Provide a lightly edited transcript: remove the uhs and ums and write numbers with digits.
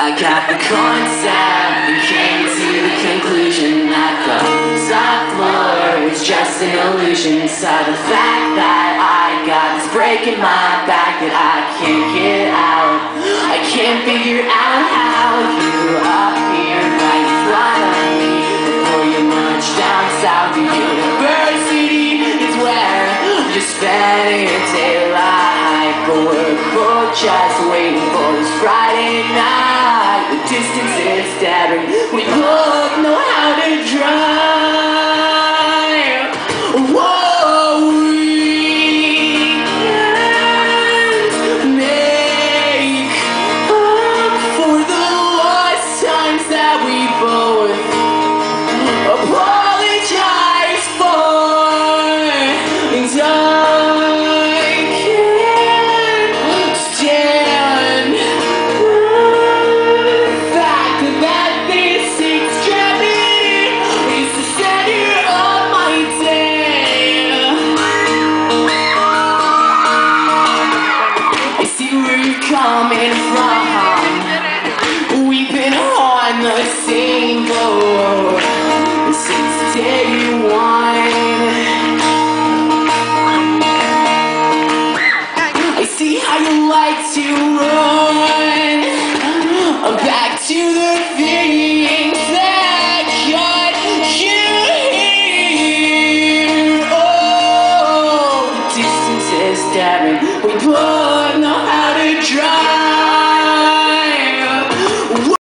got the concept and came to the conclusion that the top floor was just an illusion. So the fact that I got this break in my back that I can't get out, I can't figure out how you appear right in front of me before you march down south. The university is where you're spending your daylight, but we're both just waiting for this Friday night. The distance is staggering, we both know how to drive. Whoa, we can't make up for the lost times that we both apologize for. And I can't stand the fact that this extremity is the center of my day. I see where you're coming from. We've been on the same boat since day one.